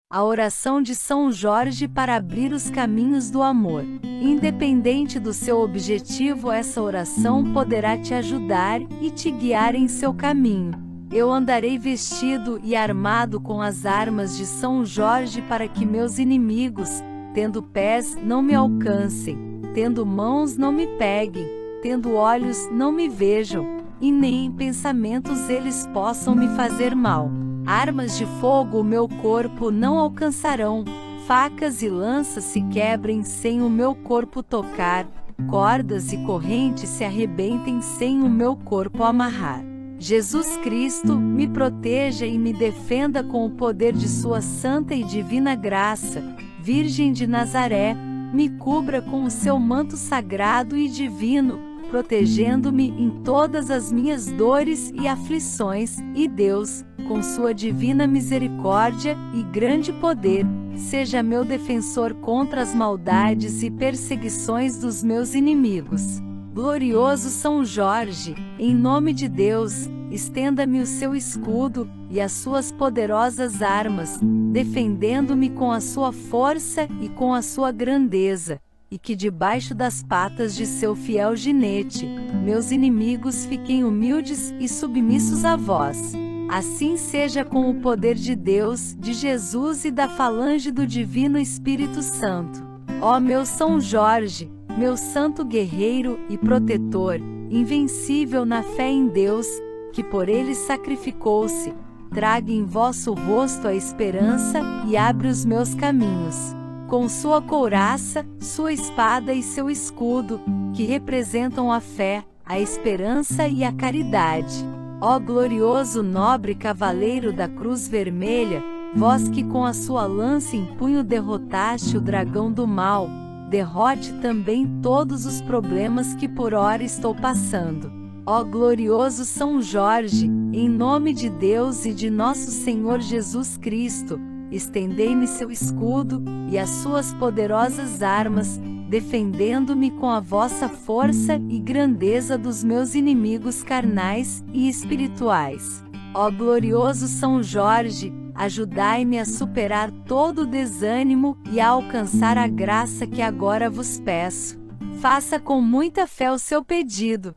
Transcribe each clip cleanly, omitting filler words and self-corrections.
A oração de São Jorge para abrir os caminhos do amor. Independente do seu objetivo, essa oração poderá te ajudar e te guiar em seu caminho. Eu andarei vestido e armado com as armas de São Jorge para que meus inimigos, tendo pés, não me alcancem, tendo mãos, não me peguem, tendo olhos, não me vejam, e nem em pensamentos eles possam me fazer mal. Armas de fogo o meu corpo não alcançarão, facas e lanças se quebrem sem o meu corpo tocar, cordas e correntes se arrebentem sem o meu corpo amarrar. Jesus Cristo, me proteja e me defenda com o poder de sua santa e divina graça. Virgem de Nazaré, me cubra com o seu manto sagrado e divino, protegendo-me em todas as minhas dores e aflições, e Deus, com sua divina misericórdia e grande poder, seja meu defensor contra as maldades e perseguições dos meus inimigos. Glorioso São Jorge, em nome de Deus, estenda-me o seu escudo e as suas poderosas armas, defendendo-me com a sua força e com a sua grandeza, e que debaixo das patas de seu fiel ginete, meus inimigos fiquem humildes e submissos a vós. Assim seja com o poder de Deus, de Jesus e da falange do Divino Espírito Santo. Ó meu São Jorge, meu santo guerreiro e protetor, invencível na fé em Deus, que por ele sacrificou-se, traga em vosso rosto a esperança e abre os meus caminhos. Com sua couraça, sua espada e seu escudo, que representam a fé, a esperança e a caridade. Ó glorioso nobre cavaleiro da cruz vermelha, vós que com a sua lança em punho derrotaste o dragão do mal, derrote também todos os problemas que por ora estou passando. Ó glorioso São Jorge, em nome de Deus e de nosso Senhor Jesus Cristo, estendei-me seu escudo e as suas poderosas armas, defendendo-me com a vossa força e grandeza dos meus inimigos carnais e espirituais. Ó glorioso São Jorge, ajudai-me a superar todo o desânimo e a alcançar a graça que agora vos peço. Faça com muita fé o seu pedido.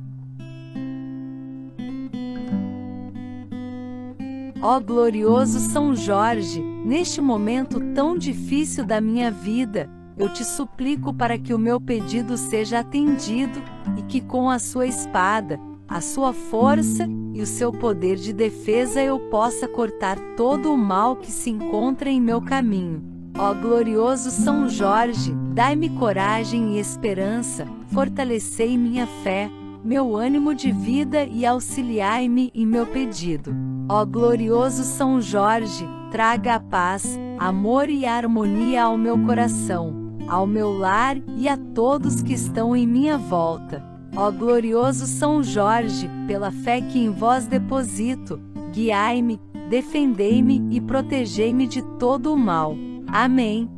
Ó glorioso São Jorge, neste momento tão difícil da minha vida, eu te suplico para que o meu pedido seja atendido e que com a sua espada, a sua força e o seu poder de defesa eu possa cortar todo o mal que se encontra em meu caminho. Ó glorioso São Jorge, dai-me coragem e esperança, fortalecei minha fé, meu ânimo de vida e auxiliai-me em meu pedido. Ó glorioso São Jorge, traga a paz, amor e harmonia ao meu coração, ao meu lar e a todos que estão em minha volta. Ó glorioso São Jorge, pela fé que em vós deposito, guiai-me, defendei-me e protegei-me de todo o mal. Amém.